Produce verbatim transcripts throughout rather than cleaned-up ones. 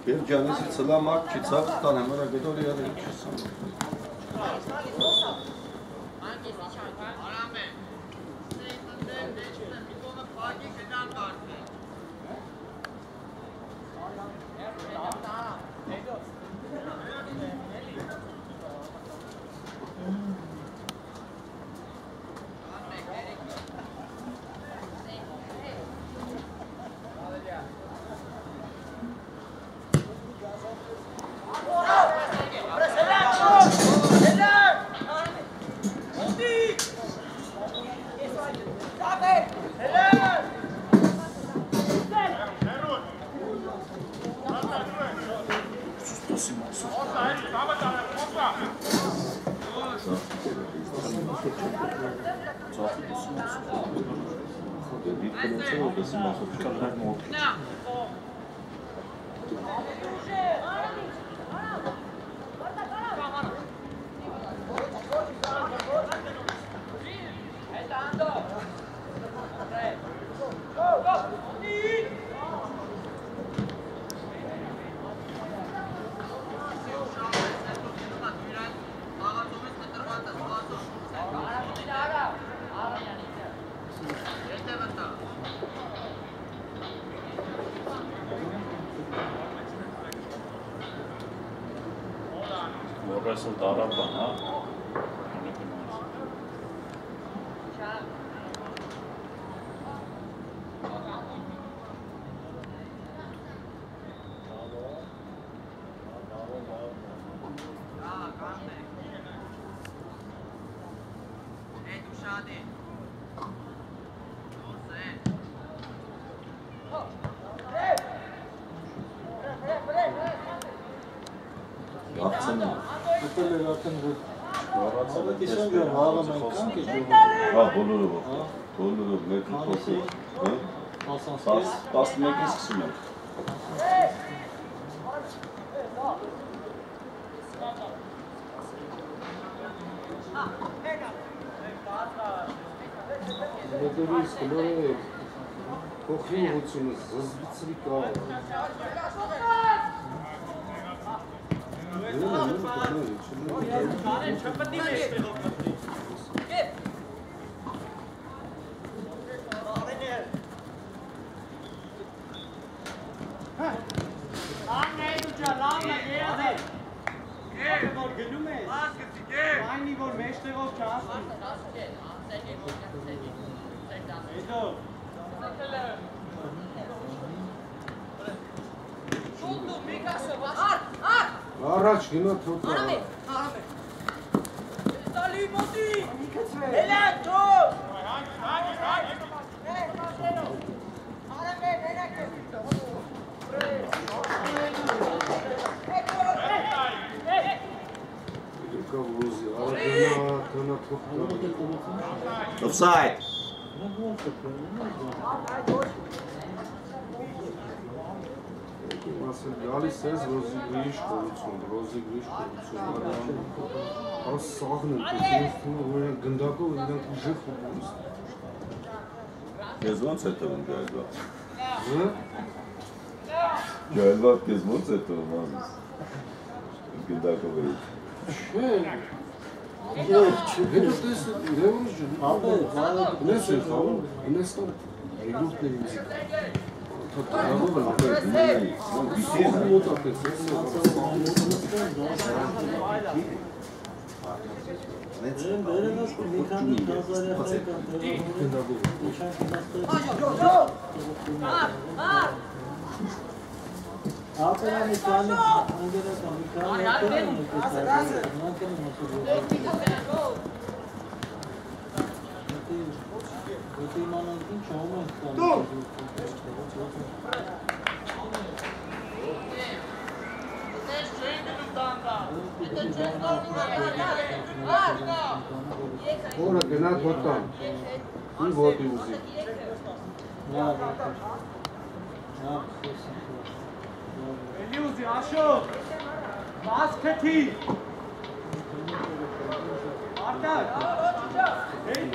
Bercanesi sılamak çitsap tanımara gedori ya da çitsam. Orası dara bana. Ah, bolulu bu. Bolulu, mekik topu. Bas, bas mekik kısmı. Motoris, colore, cochilo, ucunuz, zazbicrika. Ne ne ne Araç yine tuttu. Arame, arame. Dali Moti. Helal to. Offside. Gales says rozigrish korutsun, rozigrish korutsun. Az sağının kızını gındako inden kujı futbolist. Gezmon settevim galiba. Hı? Galiba gezmon settevim abi. Gındako böyle. Şöyle. Evet, ne diyorsun? Ne olacak? Abi, ne söylüyorsun? Ne söylüyorsun? Yurt televizyon. Ora genel botan. İyi botu uzi. Eliuzi, aşo. Basketi. Arda. Hey,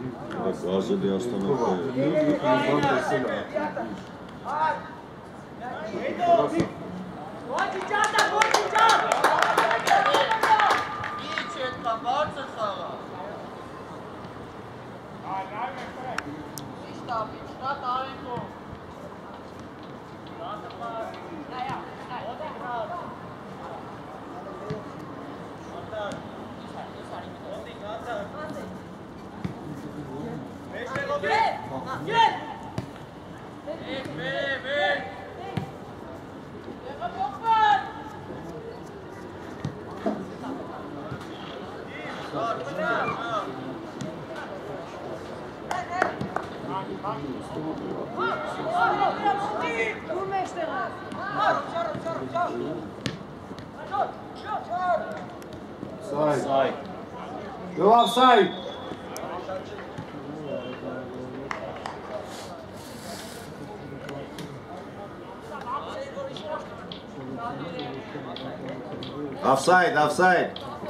Gazeli Astana'da. Offside. Go offside. Offside, offside.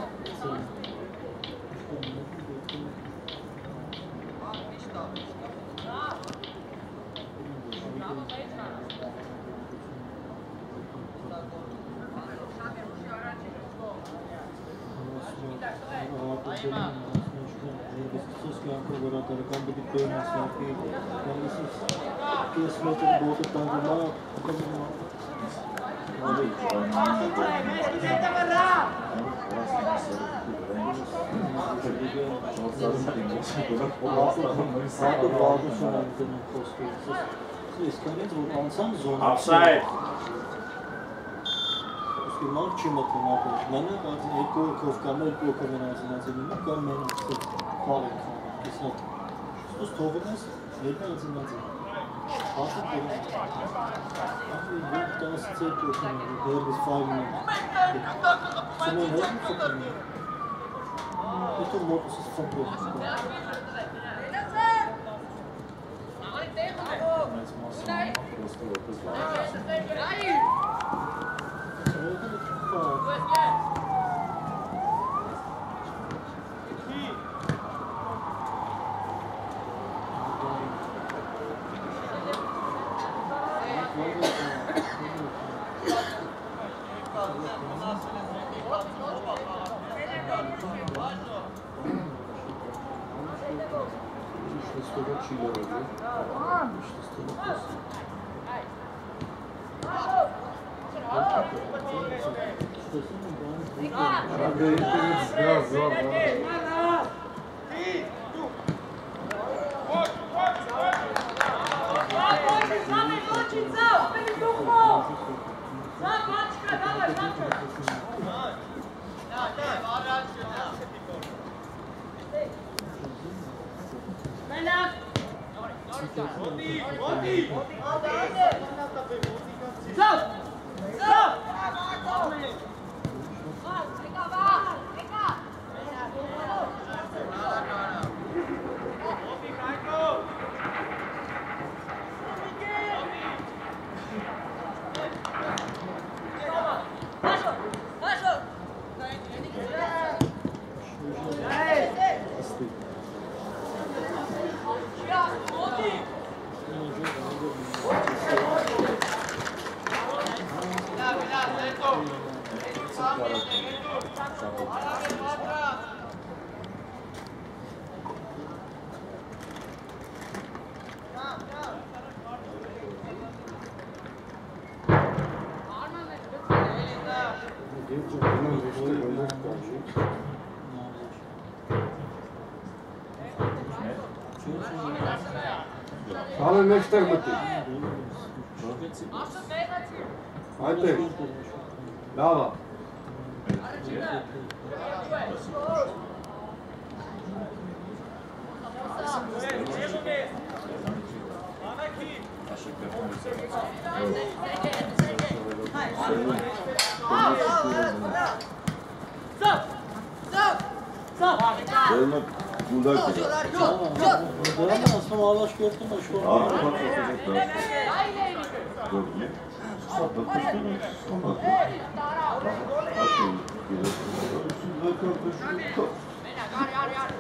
Offside. Mark Chimoto Marco, Nana, that's an echo of Kamel Kokaman as an answer. Come and call it. It's not. Just Tovanas, later as an answer. After the after the good toss, it's a question. There was five minutes. Someone hasn't fucking me. It's a lot of fucking. Alle next time with you. Right there. Lava. Böyle kulak gibi. Ben aslında ağlaş gördüm de şu Aa, an. bak bakacaklar. Gördün mü? Satın kuşları sonradı. Bakın. Bak, bak, bak.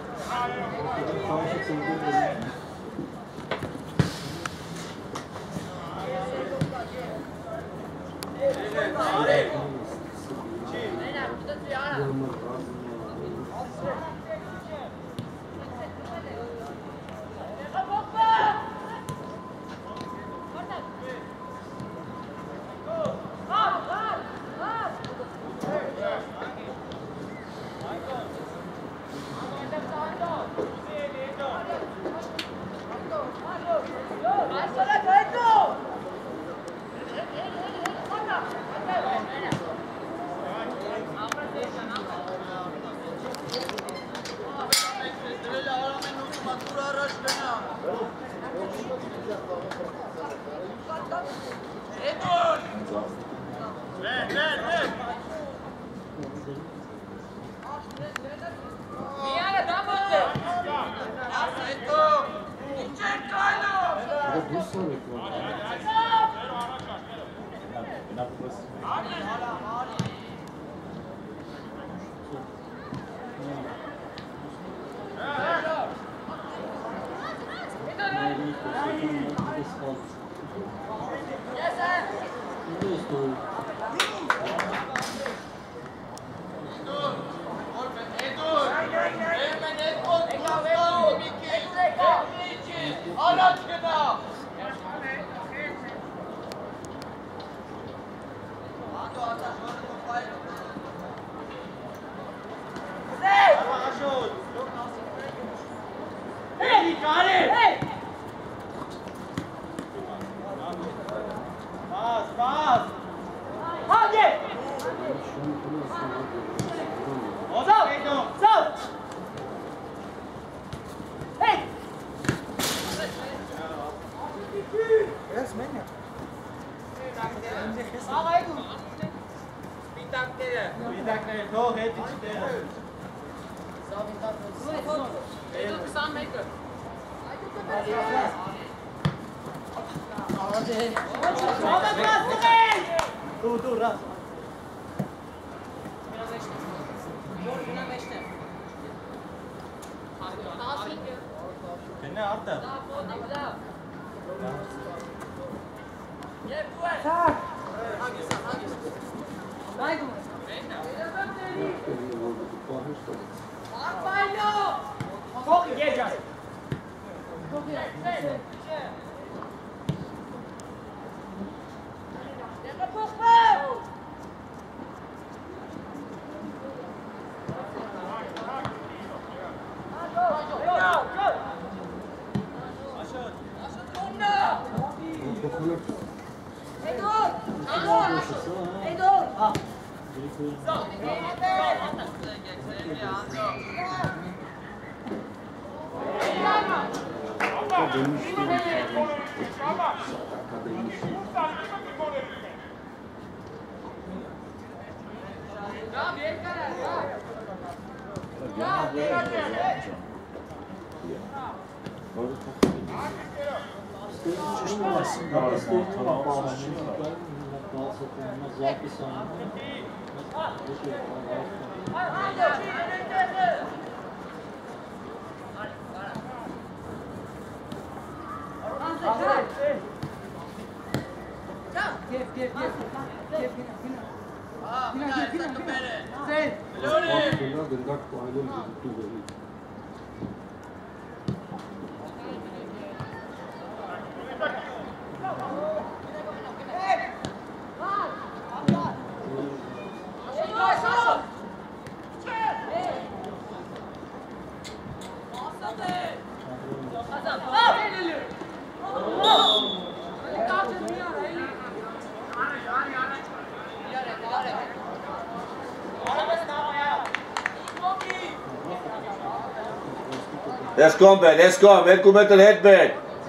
Let's go, man. Let's go. Welkom met een headband.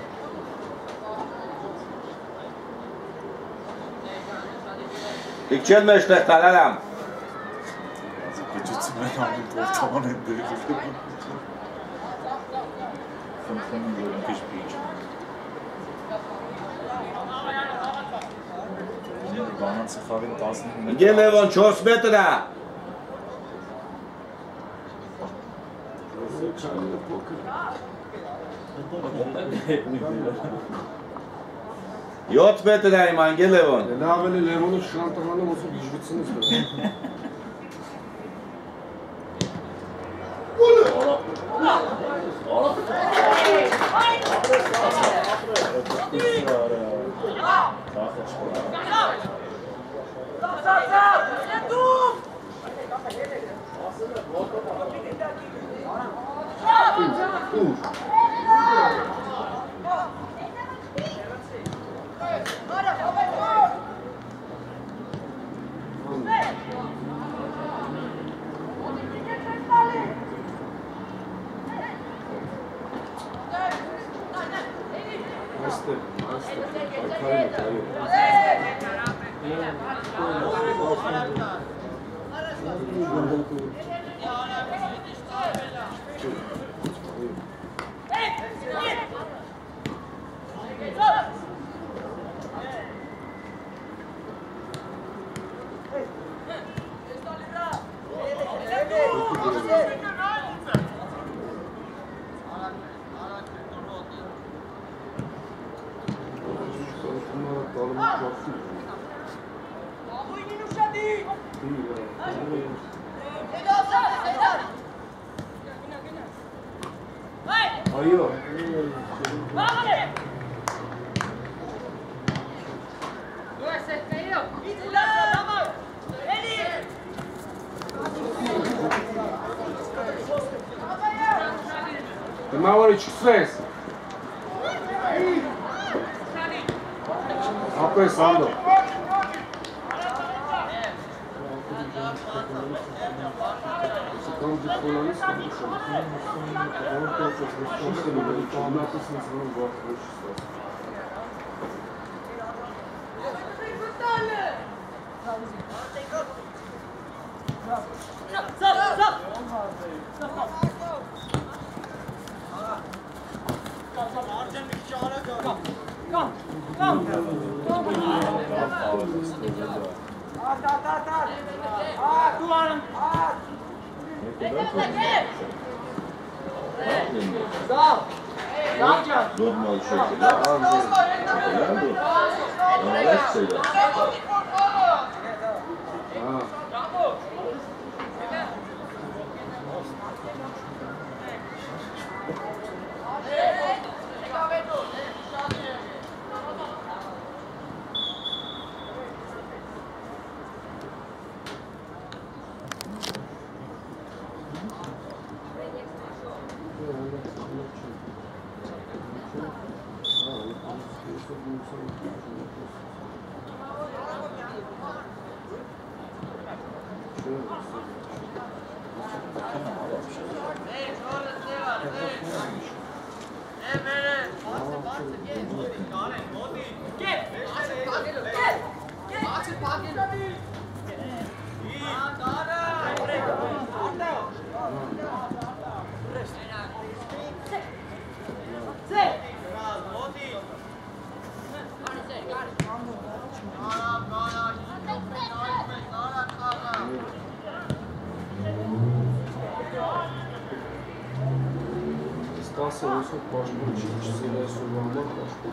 Ik chill me slecht aan alarm. Ideme van čos metra. Charlie poker. Jot me të nga i mange Levon. E laveli Levon'u şantamanı olsa düşbitsiniz de. Master, master. Kayıyor, kayıyor. Ayıyor. Imavali Čikves. Ako je Sando. Там где футболист, там что? Он тоже что-то там написано с ним вот вот. Normal şekilde ağzı çekilen bu. Normal şeyler. Stase olsa başka bir kişisiyle sorulmak başka.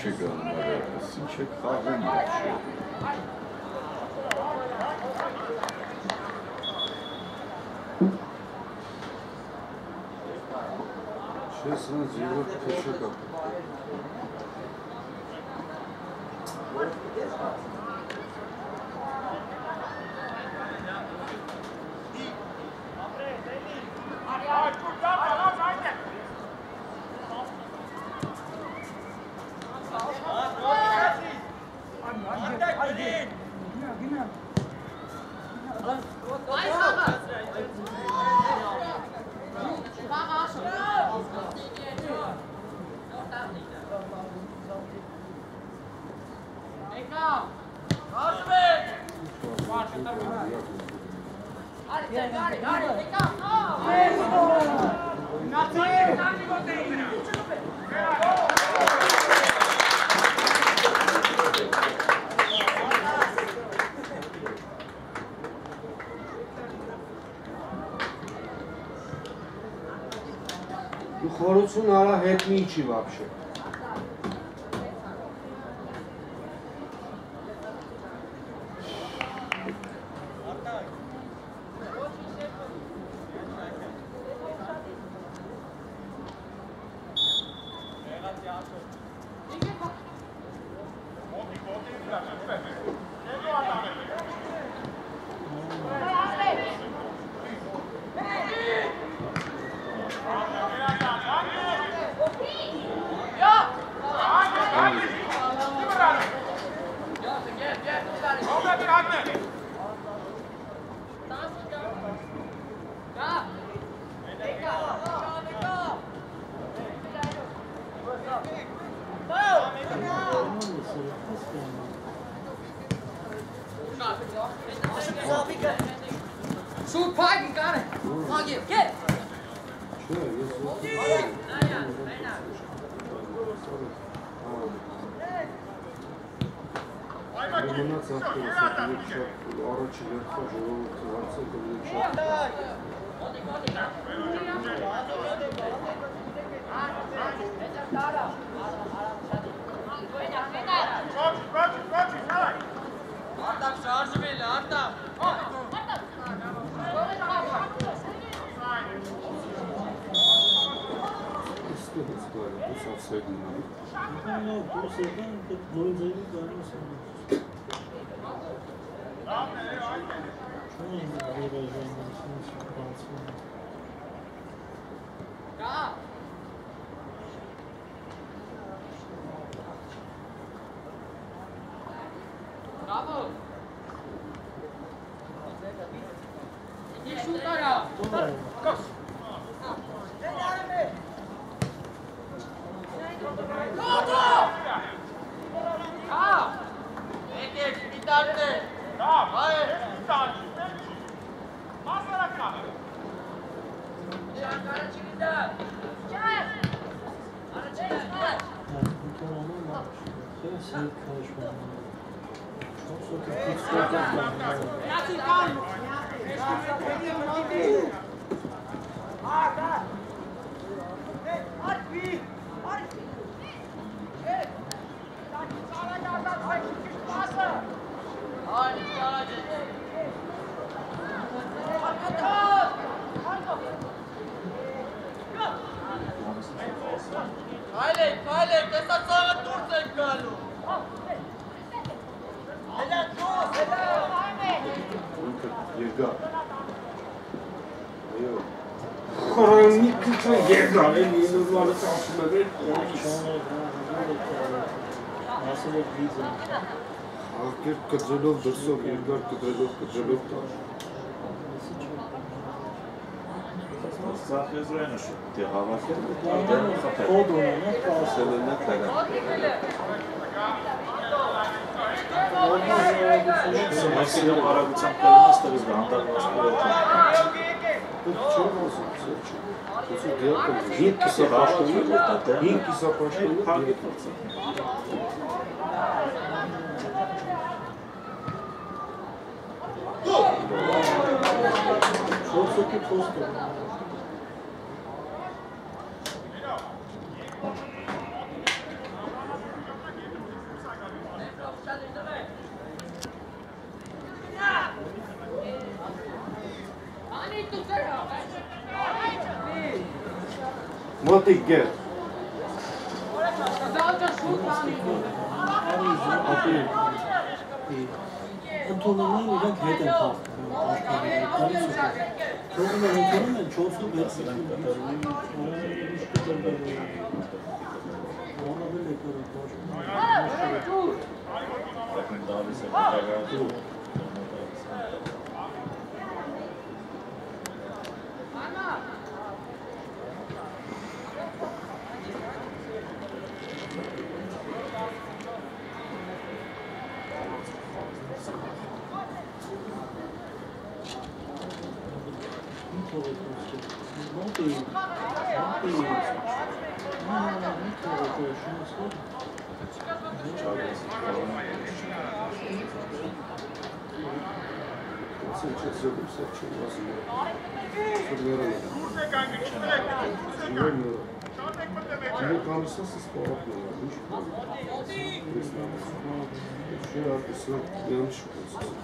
Чекам, си чекавам вообще. Честно, делать чекав. Խորություն արա հետնի չի вообще. Shoot, Pike, you got it. On you, get. Մնաց ախտերս առաջի վերքա ժողովուրդը հարցը Արտակ շարժվել է, Արտակ։ Ստուգից կարը, դուս ացեգն ալի։ Նա դուրս եկան, դեպ նորին ձայնի կարնոս են։ Չոն են ռեվայժային անցնից բանցվում։ Կա։ Bravo! Иди шутара! Кос! Готов! А! Ekek, bitardı! Tamam! Hayır! Bitardı! Masara kalır! Şankara çıkında! Çay! Ara çıkında! Bu tamamen var. Şey, şey karışmıyor. Çok çok hiç yapmıyor. Nasıl kalmış? Arda! Arpi! Arpi! Hey! Sana yardım sen çıkış varsa! Hayır, sana Hayır, hayır, desat sana dursun galu. Helal, dur, helal. Եկա։ Այո։ Խորանիկ քիչ եկա, էլի նորմալը ծախսում է վեր։ Չոն է, ասել է վիզը։ Աղկեր կծելով դրսով, երկար կտրելով, կտրելով տար։ Սախեզրայնը շուտ է հավաքել, Կոդ ունեն, ասել են է տեղը։ Այսինքն արագությամբ կերում ես տվից հանդարված կերեթը։ Չեմ ասում, չէ։ Ոսու դիակը հինգ կիսապաշտոնի, հինգ կիսապաշտոնի դիակը։ Չորսոքի պոստը։ Motik gel. Ընդունումն իրենք հետ են թափվում, աշխարհի թողնում են ընդունում են չորսով հետ Şimdi kalmışsınız korkmuyorlar. Şey yapıyorsun, yanlış yapıyorsun.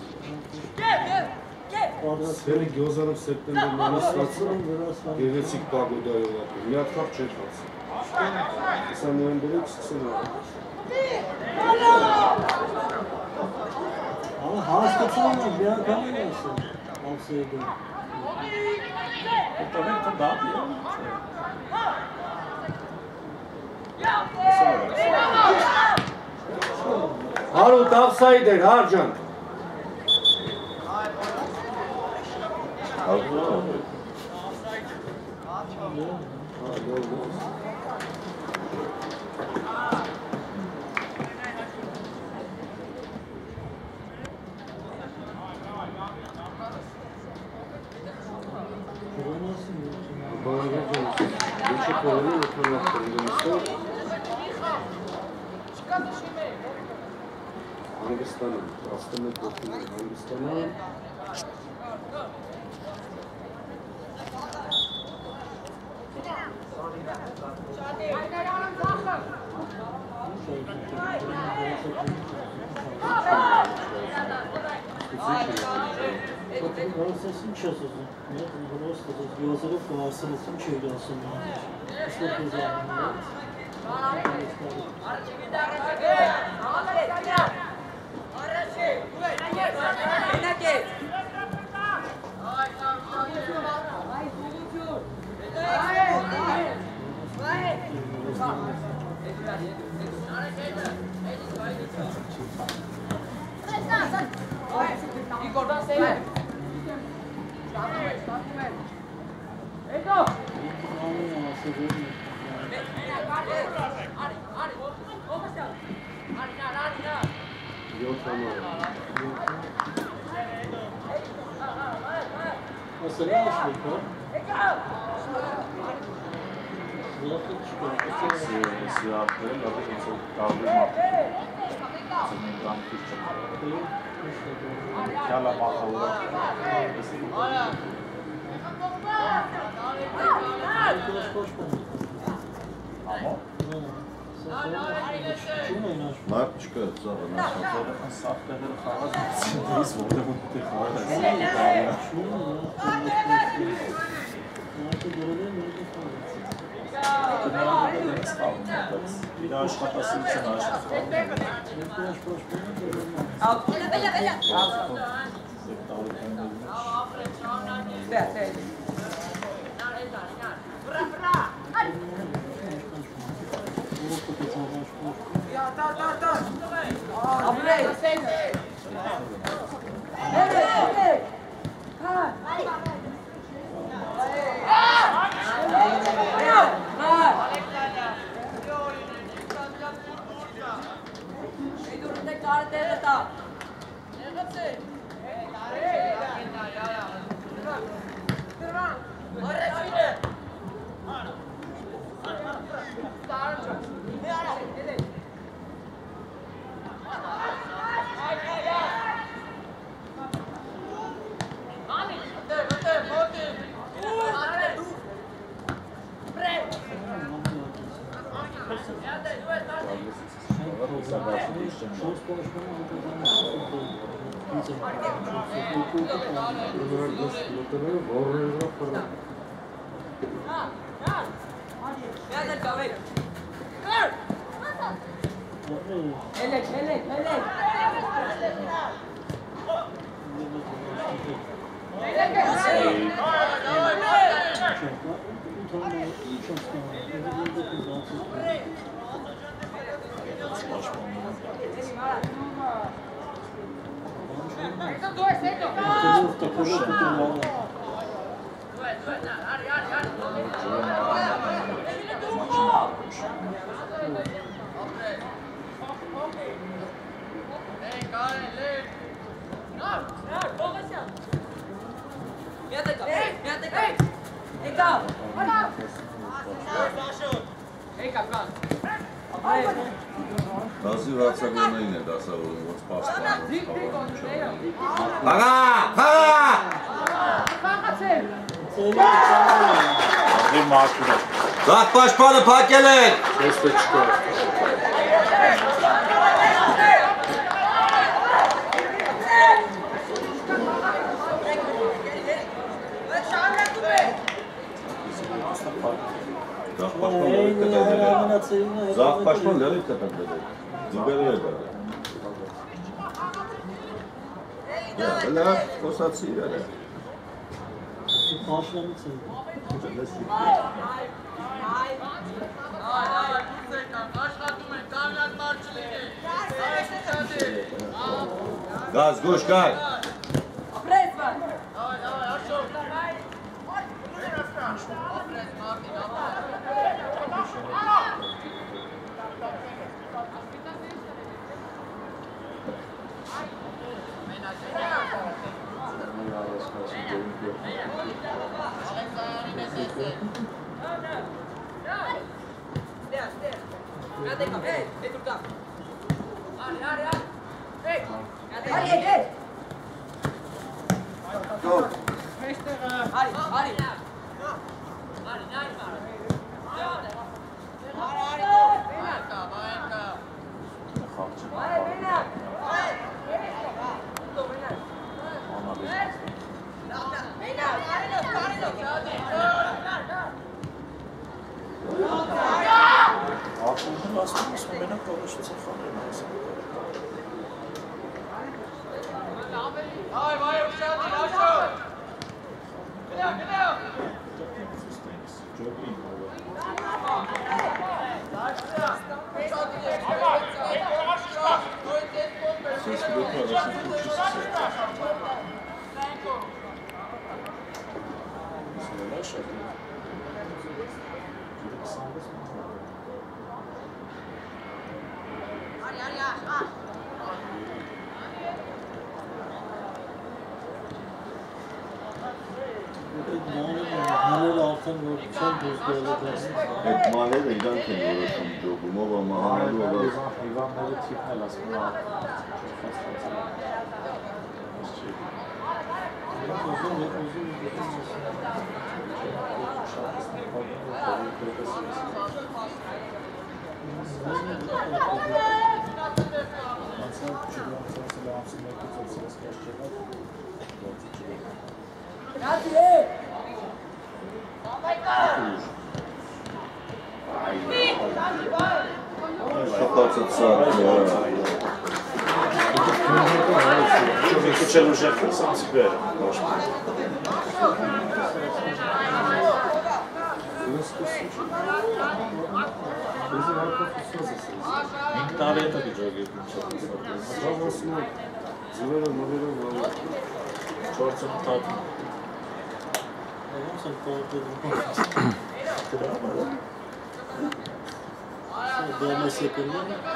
Seni gözlerim september manaslasın, gevecik pagoda yola. Nihat kalk çekmezsin. Sen yanında da çıksın abi. Ama hastası bir an kalmıyorsun. Alsaydı. Tabii tabii daha iyi. Harut offside Harcan. Abi ne oldu? Bana geleceğim. Geçik olanı oturmaktan demişler. Hangistan'ın? Aslında dokuzun Hangistan'ın? Просто сейчас уже. Нет, просто тут Йозеров классный, чем чудо Что ты за? Igor, dá certo. Ei, go! Yok ama. Nasıl ne yaşıyor bu? Siyahların adı çok kaldırmak. Senin tam Türkçe. Kâla mahallah. Ama? Mark çıkıyor zaten. Sonra saftaları falan. Biz burada bu tek var. Bir daha şu kafası için aşık. Bella, bella, bella. Aspetta. Bra, bra. Ya, tar, tar, tar. Abre. Hey, hey. Ha. Elek, elek, elek. Sento due, sento. Razı varsa bunu yine de asal olur. What's past Haga! Haga! Zat başpanı pakelet! Ses de çıkıyor. Zat başpanı leri tepede. Zat başpanı leri tepede. Ziberi ver böyle. Ya öyle o satsı iyi öyle. Karşılamak senin. Gaz, koş, gaz. Go. Aklımın bastırmış mı? Bana konuşursa falan. Ses gibi arasın Türkçesi. Neler şarkı? Et mahalleye de giden kendi uğraşım. Joguma var, mahallede olur. Hayvanları tipine lasma. Шукав це цар. Człowiek uczył, że sam sobie. Dalej to widzieli. Çorçun tadı. Dövmesi yapıldı.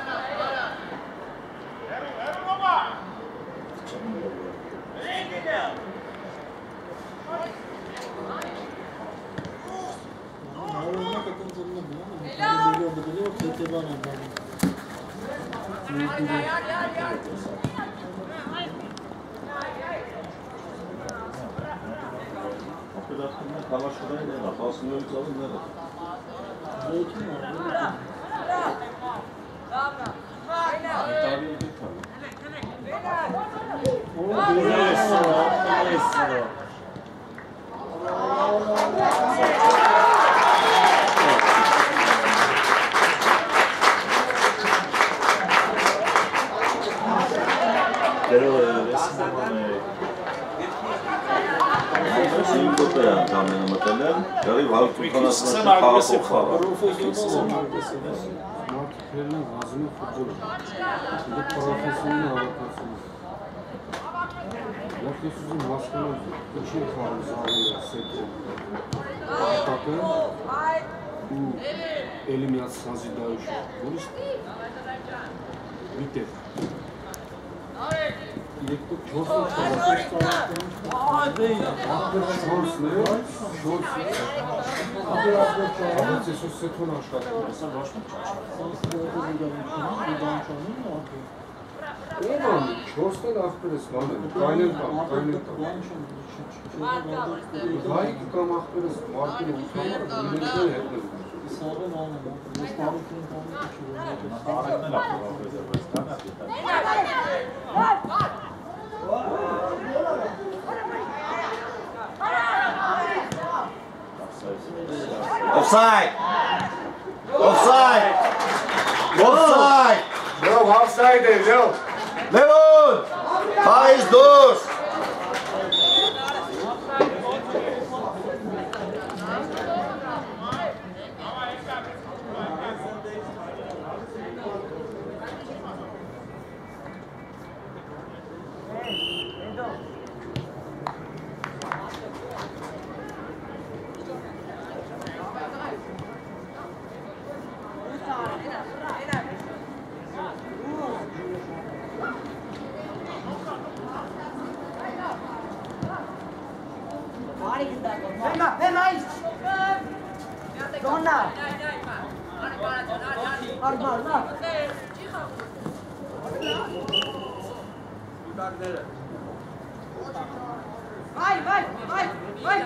Hava şuraya ne var? Kalsın öyle çalın ne var? Tabii bir tabii. Pero resim olmalı. Şeyin fotoğrafı anlamına bakalım. Yarı var tutanasına kalkıp falan. Profesyonel lazım futbol. Bir de profesyonel alakası. Belki sizin maskeniz için kalmış ağrıyor, sekti. Bakın, bu elim yazsın zidayış. Bu işte. Bitti. Elektrik çok çok Aa değil. Şors ne? Şors. Abi abi çağırın. Ses ses ton aşağı. Sen boş mu çalışıyorsun? Oğlum, Şors'ta da aktarız lan. Kaynen tam, kaynen tam. Hayır ki kam aktarız. Markını utanmak, bilirden etmez. İsabet olmadı. İsabet Offside! Offside! Offside! Não, offside, não. Levon! Faz dois! Venga, ven ahí. Donna. Al mal, mal. Vai, vai, vai, vai.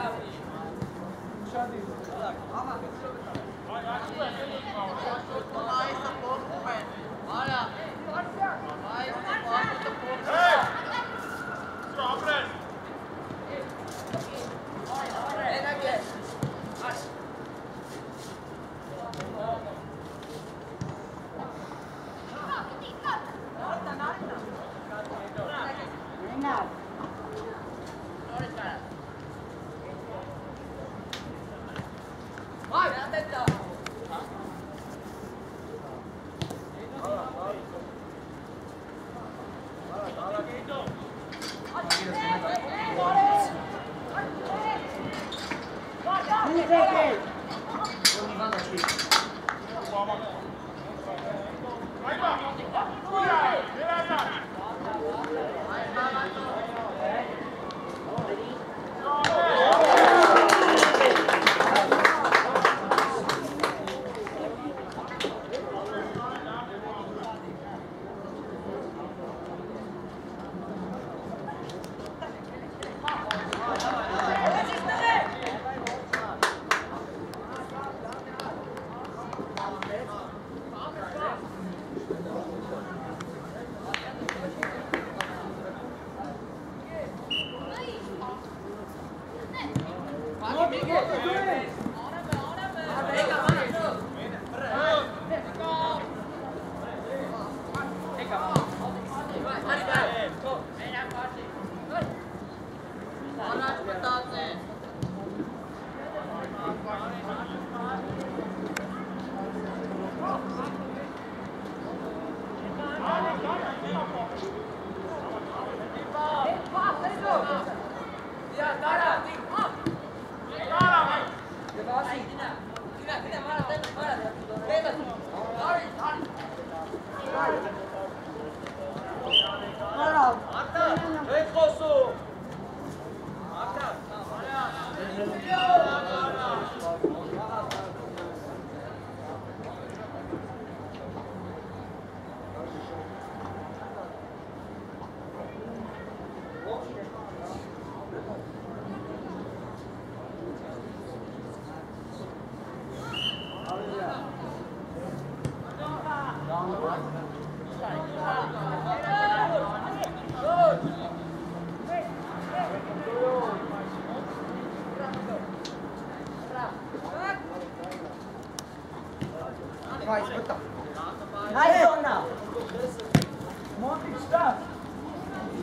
Nice, what the? Nice, Donna. More big stuff.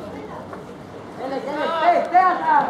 Dele, dele, stay, stay atrás.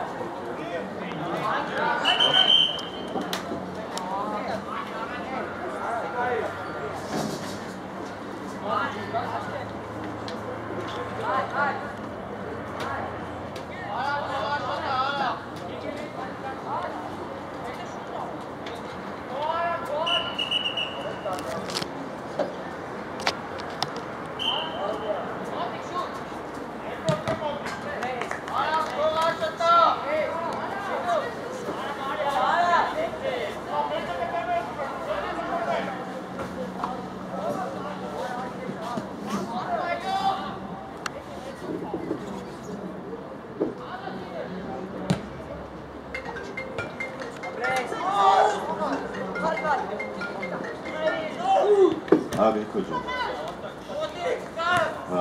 Abi hocam. Ha.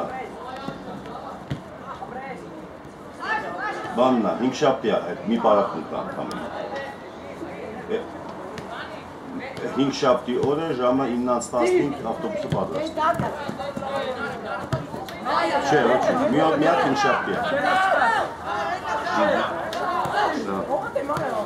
Banna, hinkshapja, mi para punta tam. Hinkshapti ore ժամը իննից տասնհինգ ավտոբուսը պատրաստ։ Չէ, ոչ, մի հատ մի հատ hinkshapti է։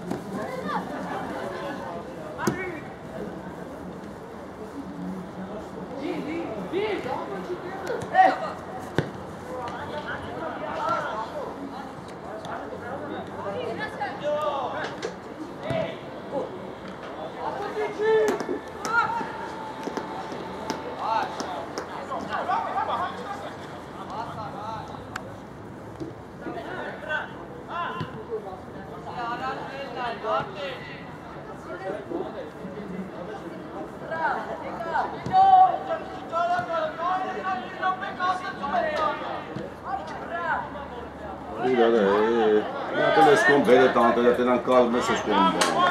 Vede tanto da tenere calmo e si sconda.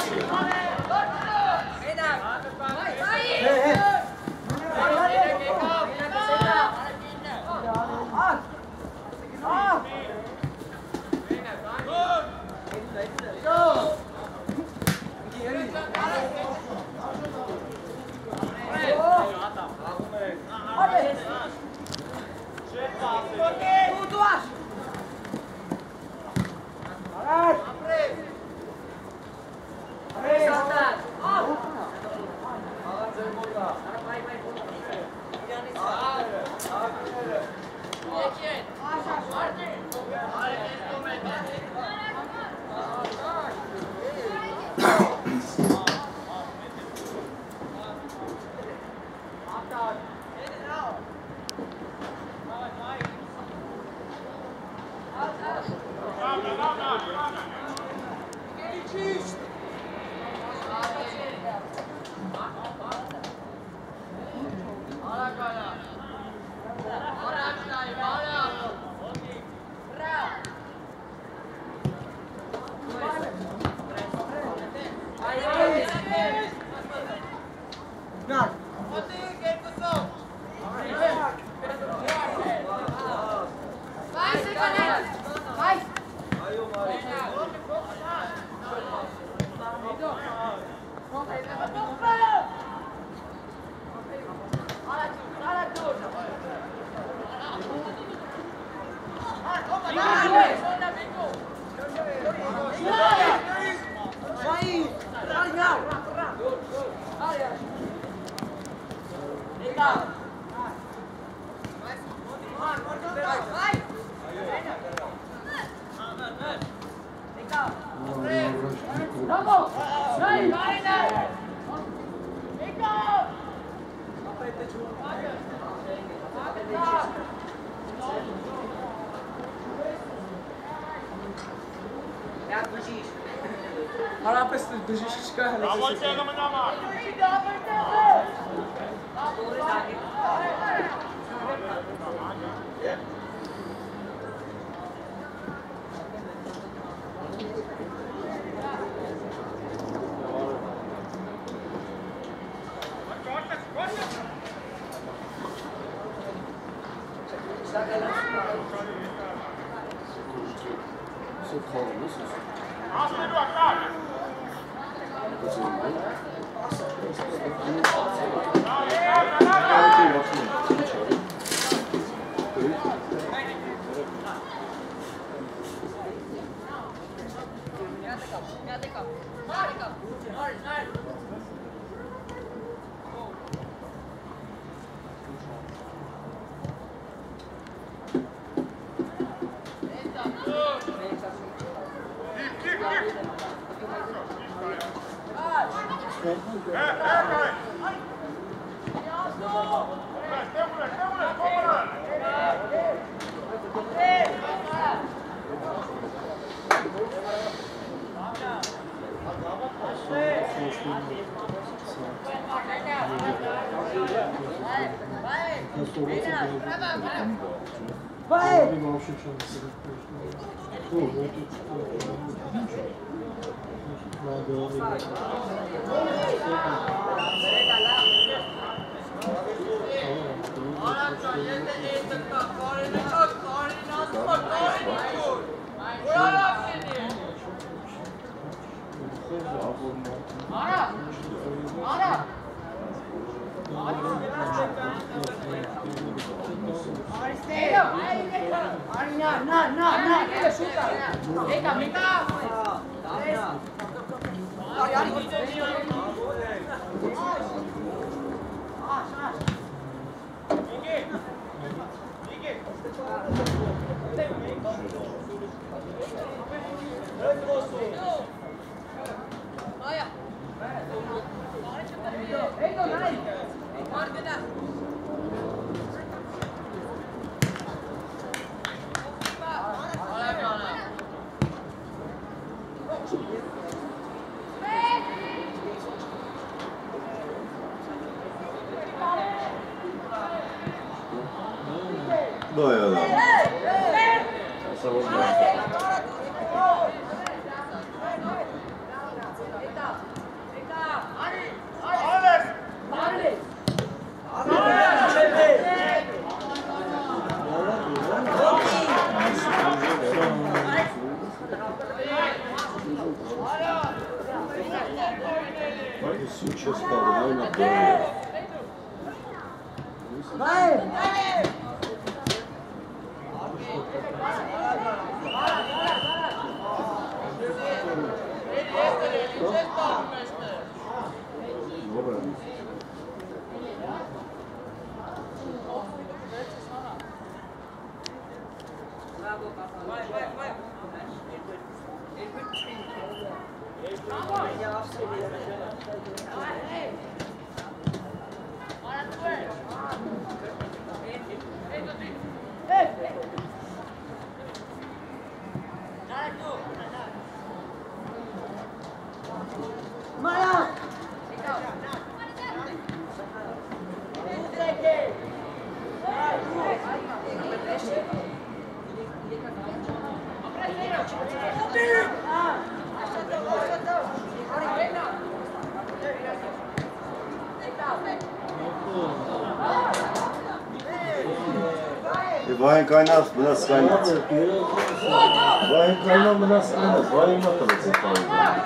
Doi ăla. Să vorbim. Foarte succes ca una pe Vai! Vay kaynar, bu nasıl kaynar? Vay kaynar, bu nasıl kaynar? Vay matematik kaynar.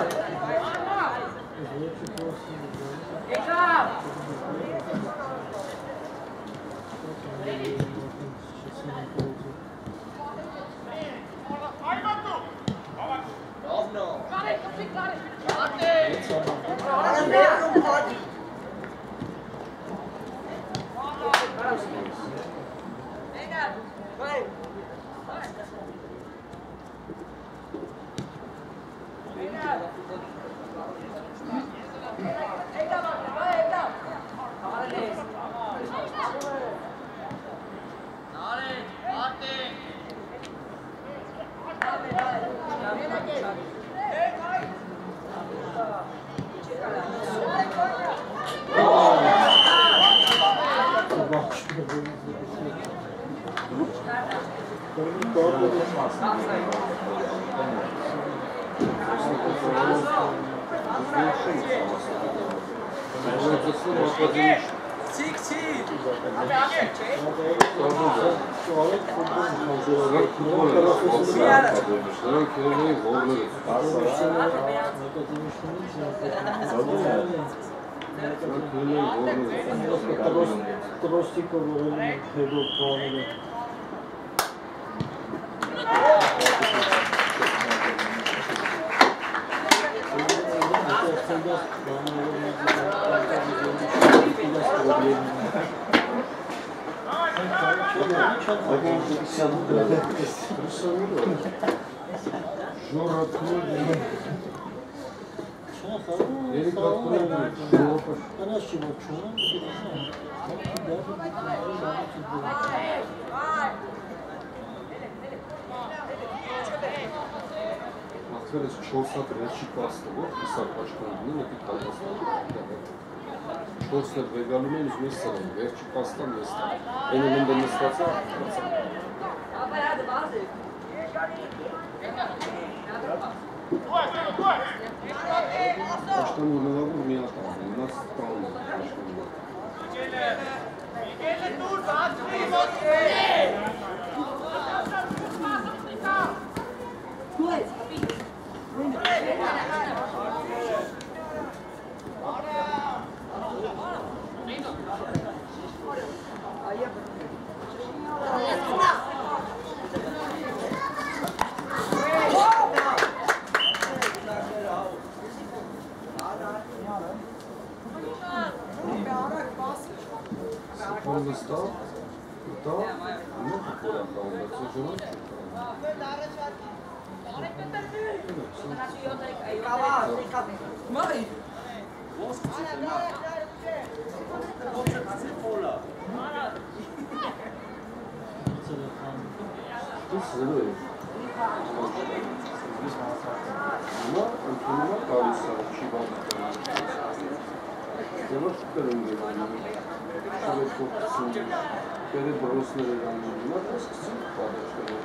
Yeni kartlar yapıyor. Ben aşçı bak çoğunun bir Arkadaş çok satır reçik bastı bu. İsa başkanının yapıp kalması. Çok satır veganlığı mesela reçik bastı mesela. En önünde mesela. Baştan vurmalar vurmaya atar. Nasıl kalmıyor başkan? Он достал, дал, ну какой отдал, да, тяжело. Ama antrenman kalırsa çiğ yavaş tutarım diye şöyle korkusun, böyle borusuna verenler eskisi kardeşler.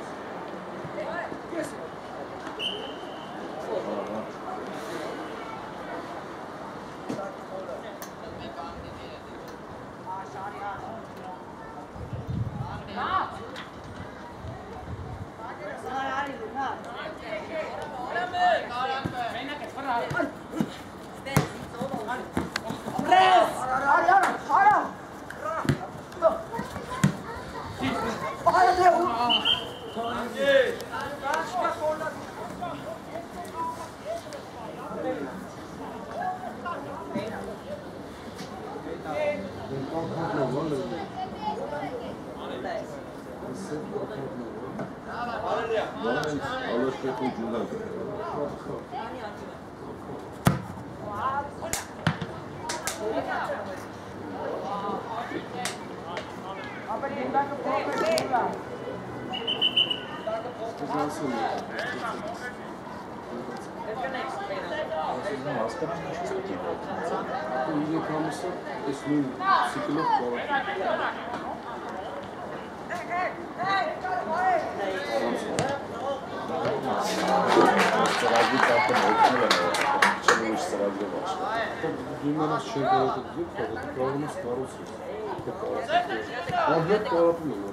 İyi kalmışsa ismin sıkılıp var. Saraycı zaten okulu var. Çalışmış saraycı var. Düğme nasıl şey kaldı diyor ki, programımız karolsuz. Ben hep bağlatmıyorum.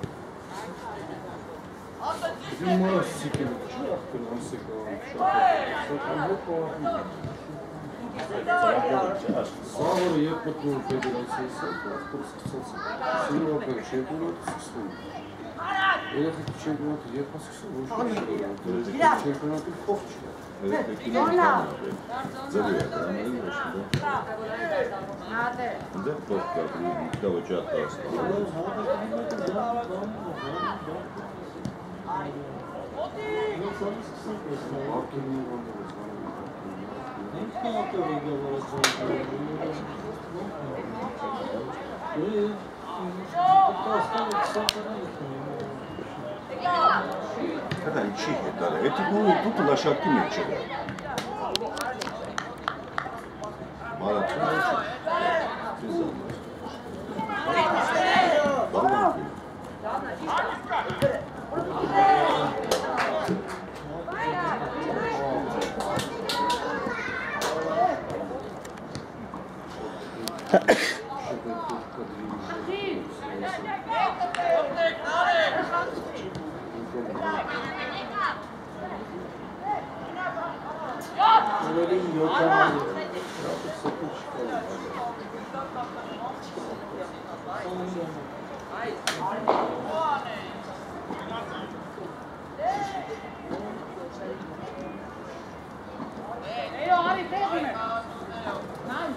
Düğme sıkılıp, çok kırmızı sıkılıp. Ben hep bağlatmıyorum. Sağ oraya yapmakla federasyası, kursu kısası. Sınır olarak şampiyonatı sıksın. Eğer ki şampiyonatı yapmasın, o şu şey olur. Şampiyonatı koptu. Evet, peki. Zabiera, ama iyi başında. Де топка, да, участка осталось. Когда чихи дали, эти были тут лошадки мечены. Марат, ты забыл. Баланки. Öyle yok ama. Hey, Ari, take me. Nice.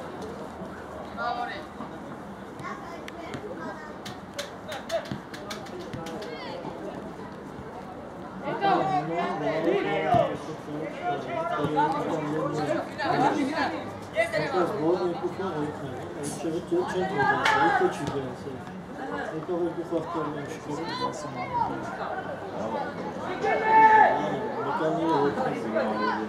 Let's go. չէ, դու չեն թողած, այդքո չի գնացել։ Եկավ երկու խաղթարն են շկորում, ասում եմ։ Մեկանները հոգին զինարելի։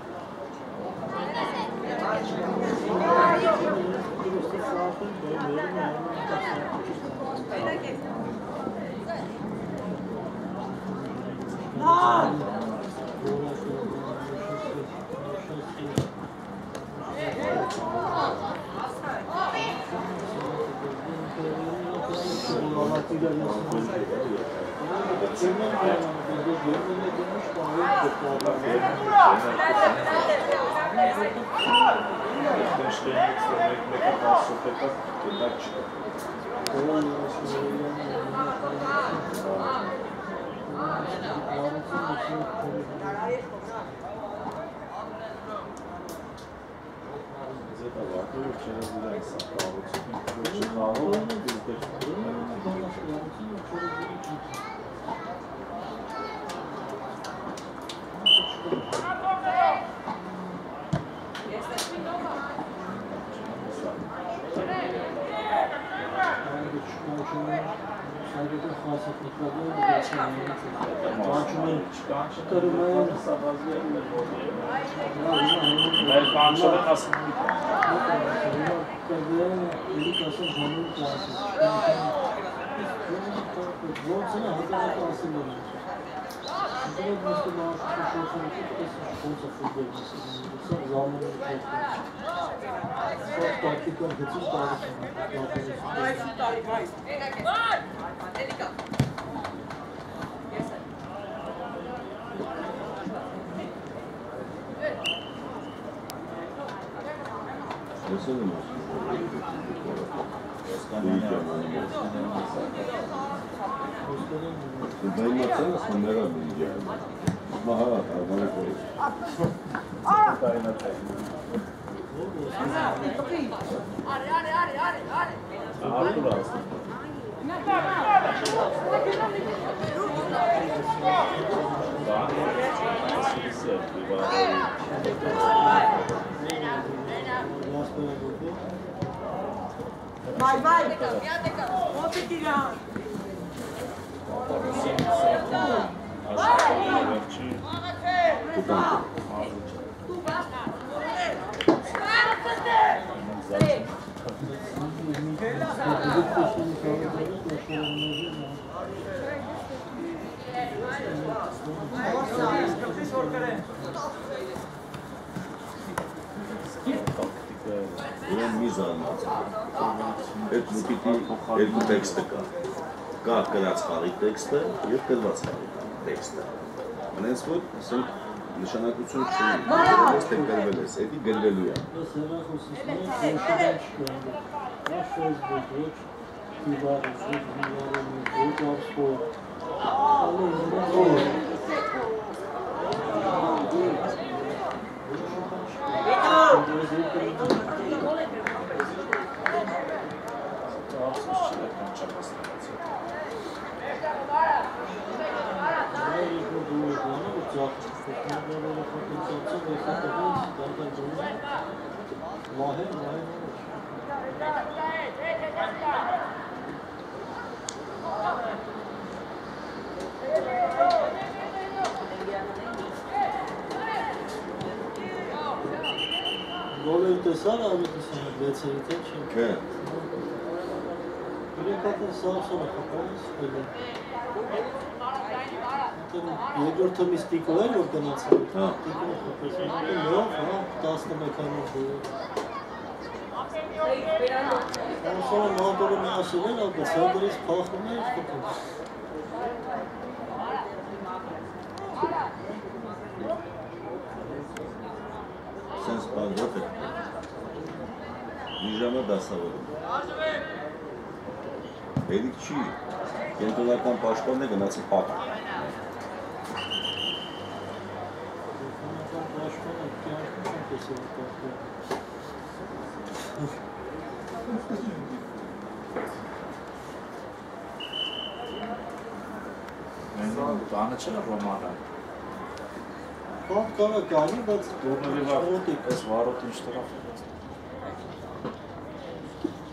Vai, vai! Volta aqui, Leandro! Ուրեն մի զարմացել, այդ մուկիտի երկու տեքստը կա, կա կրած խաղի տեքստը և կրված խաղի տեքստը, մնենց որ նշանակություն չունի, ես թե գրվել ես, էդի գրվելու է։ Ես հեռախոսից մեկ Գոլը տեսար ավետիսան վեցերի թե չի։ Կե։ Իրենք հատեն սաղսոնը խապանից հելը։ Երկրորդ թմիս տիկո էր, որ գնացել։ Տիկոն խապեցին։ Նով, հա, տասնմեքանով բույր։ Անսոնը մատորը մի ասել են, ապա սանդրից պախում էր, խպում։ Սենց բանվոտ է, մի ժամը դասավորում։ Էդիք չի, կենտրոնական պաշտպանն է գնացի պակ։ Կենտրոնական պաշտպանը կյանքում չեմ տեսել պախում։ Տանը չէ Ռոմանը։ Պախ կարա կանի, բայց Դուրնովի վարոտիկ, ես վարոտ ինչ տրավ։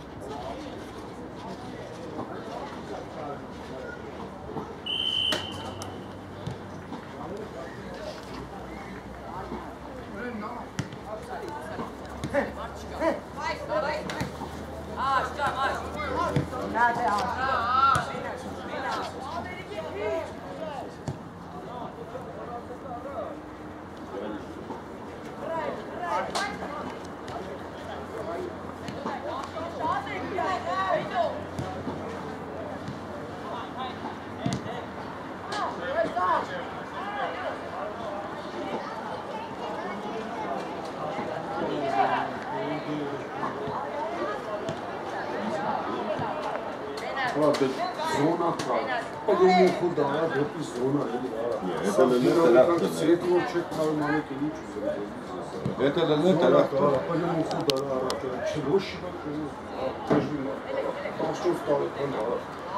ზონა ხარ. პოდიმი ხუდა რა, დეპის ზონა էլի արա։ Եթե լնը դրախտ է։ Սիրետիվով չեք կարող մամեկի ինչ ուզում։ Եթե լնը դրախտ է։ Պոդիմի խուդա რა, արա, չլոշի բակ, դժվի մա։ Աշտոց տարեկան արա։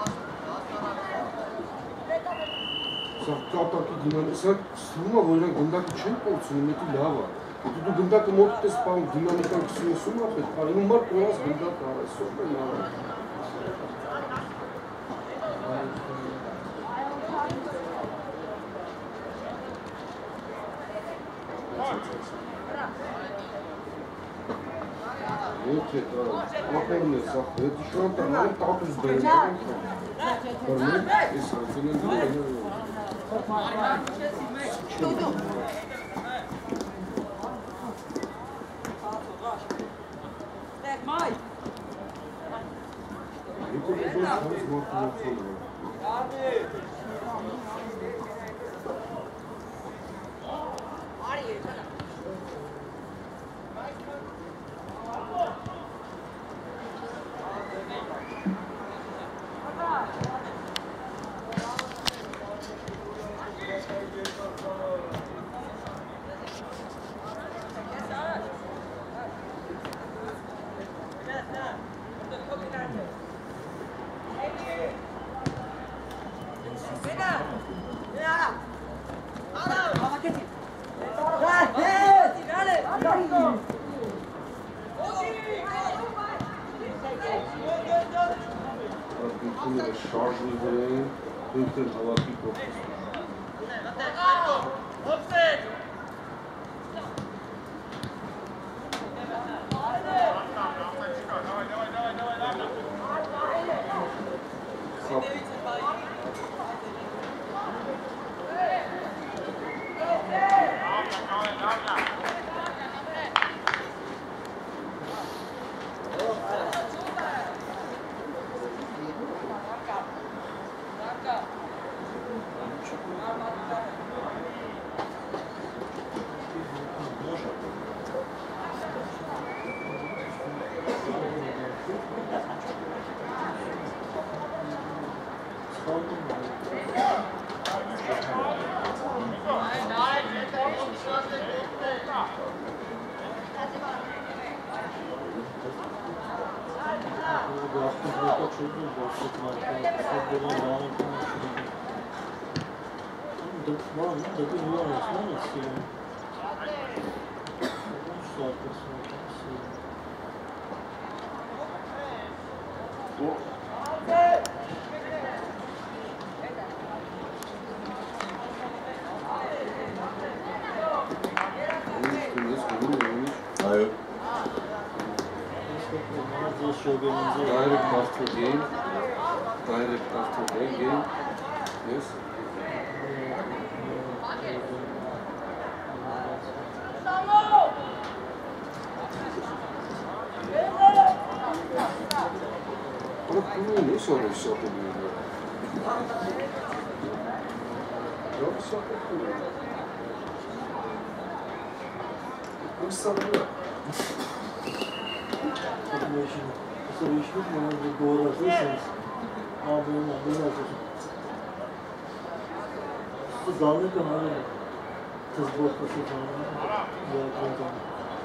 Սա կապակի դինամիկա, սա ստվում է, որ իրենք գնդակը չեն կորցնում, դա լավ է։ Դու դու գնդակը մոտդ ես պահում, դինամիկան քսունեսում է պետք, արի ու մարդ կորած գնդակը արա, սոպ են արա։ Вот это, охорный сахар, это что там, ну так уж берем. Формат, если это не делаем. Май. Это уже сейчас можно оценивать. Շարժի վրային, դուք են հավատի կողքից։ Այո։ Direct after game. Direct after the game. Yes. Ну, не все, не все победили. Да, все победили. Ну, самое. Soruştuk mu? Doğru atıyorsunuz. Abi onu böyle atıyorsun. Bu zanlı kanalı. Kız borkası kanalı. Ya komutan.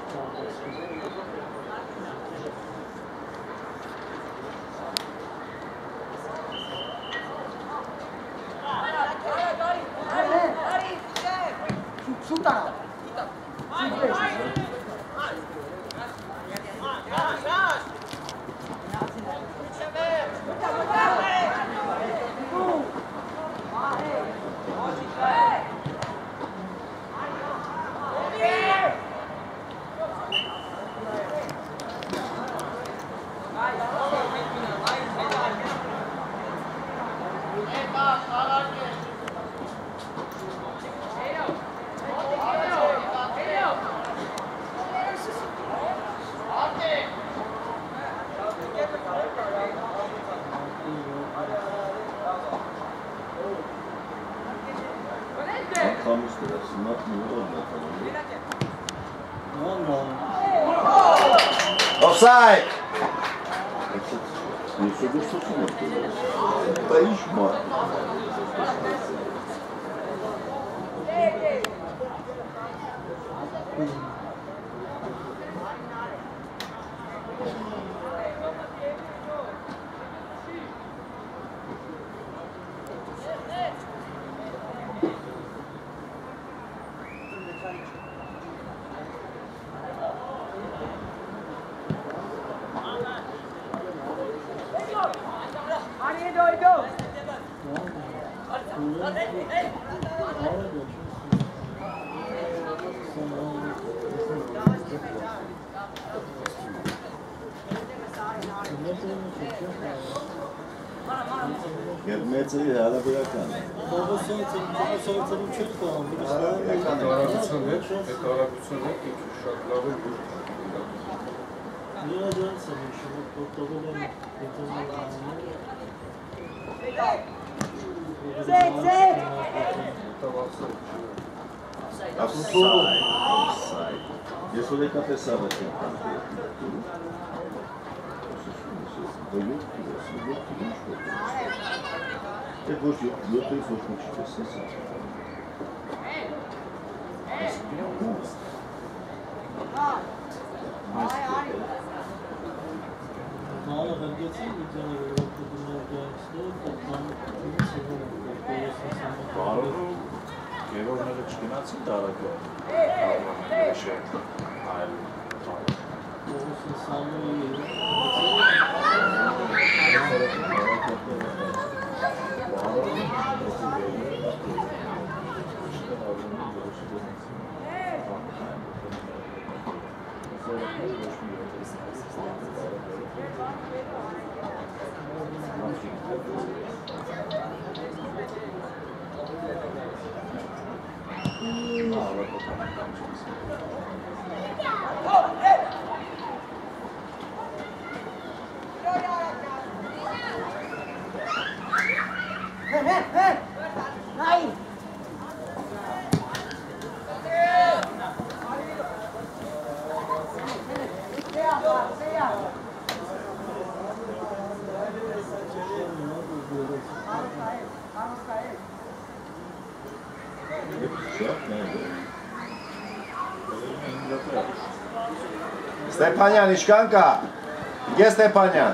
Шута. Offside! Если бы что-то не было. Поищ мат. Գերմեցի հարաբերական։ Բավասարություն, բավասարություն չէր կան, Այդ արագության հետ, այդ արագության հետ ինչ շատ լավ է որ Իրականից է շուտ պորտովել են Zek, zek! Offside, offside. Ես որ եկա տեսավ այդ Ты будешь ее ты слушать чуть-чуть. Mala vergeci videoları okudumlar gençler toplam Բարով գերորները չգնացին դարակը կարող շեշ այլ Ոսի սամի Ստեփանյան, ինչքան կա։ Ես Ստեփանյան։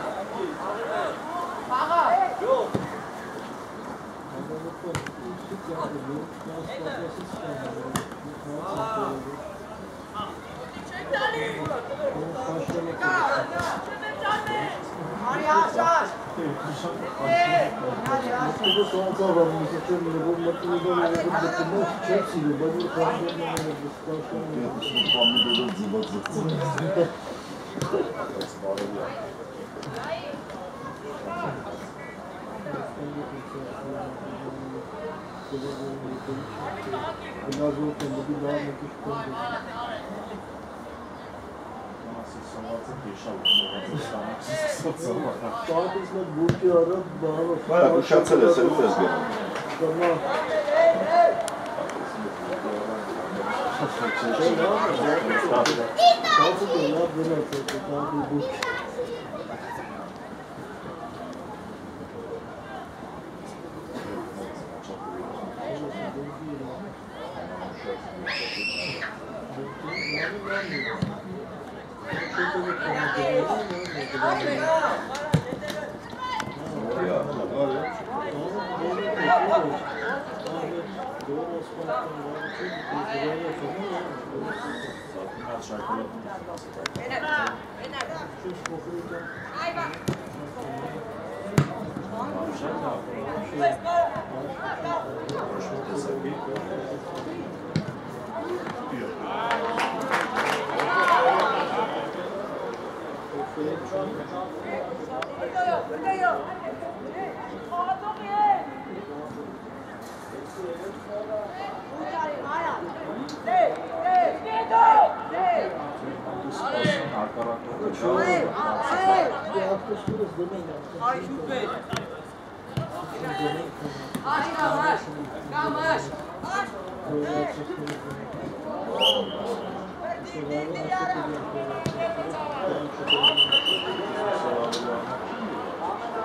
Բարա ուշացել ես, էլ ես գնում։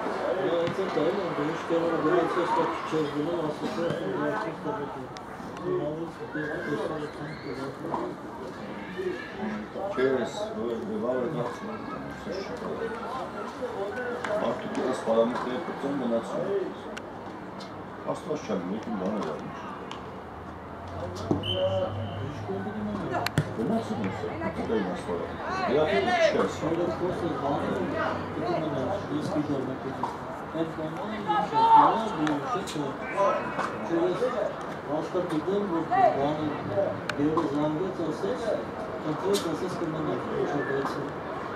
это да, потому что он говорит, что сейчас было, а сейчас он Через бывало нацию. Արտուկես պարամետրերում մնացում է։ Աստված չան, մեկին բան է արում։ Գնացում ես, դա իմ աստվարը։ Երախել չես։ Շորը խոսը բանը, դա մնաց, իսկի դարմակետից։ Այդ բանը ինչ է, դա շեքը, չերես հաստատ իդեմ, որ բանը դերը զանգեց ասեց, ընտրեց ասեց կմնաց, ինչ է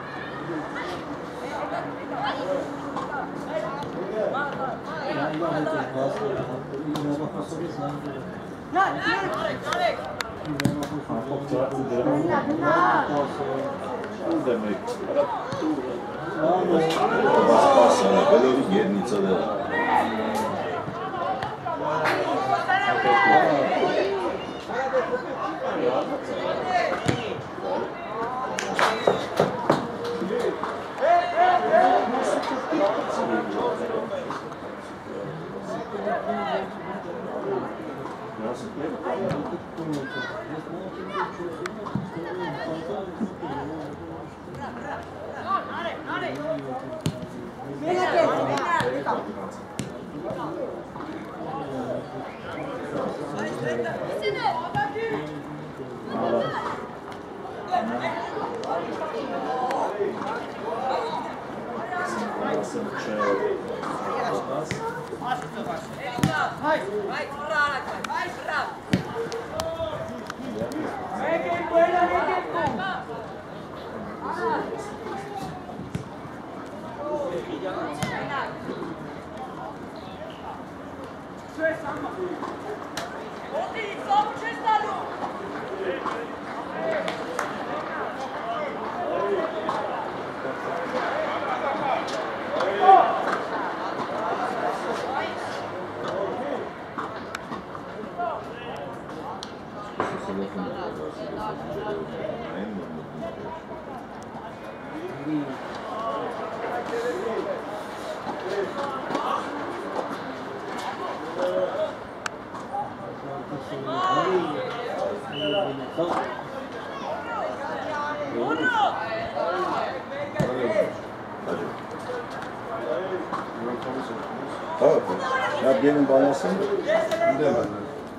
Gelin bağlasın. Demem.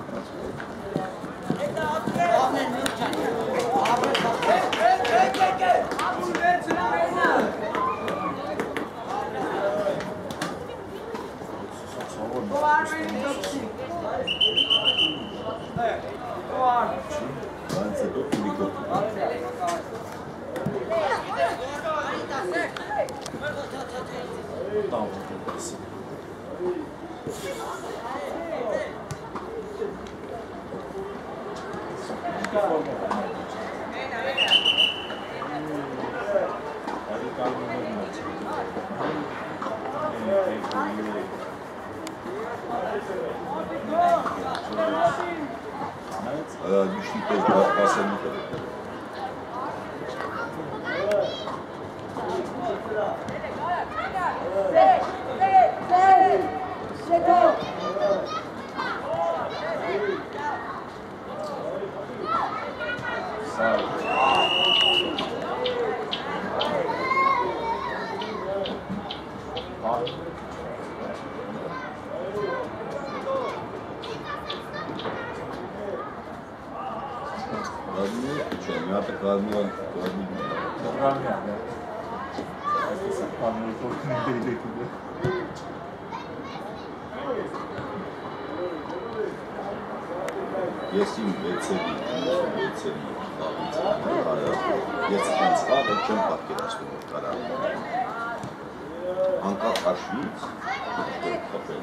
Ես իմ վեցերի, վեցերի խաղից հարավ, ես հենց խաղը չեմ պատկերացնում որ կարան անկախ հաշվից խփել,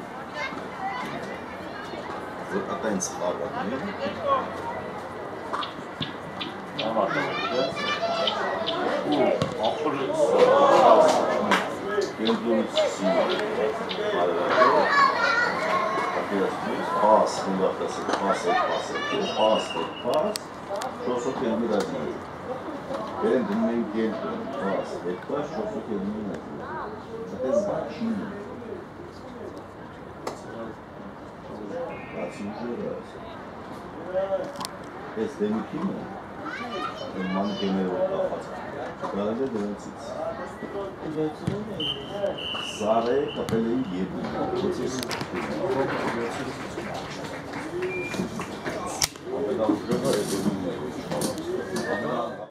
որ ատենց խաղը կենտրոնից հարավը Pas, fundamental, pas, pas, pas, pas, pas, pas, pas, pas, pas, pas, Ele não é inteiro, nossa, é quase só que ele não é. Até baixinho. Assim, esse tem aqui, não. Eu mando quem é o fazer. Cara, é grande. Sara é capela e gueto.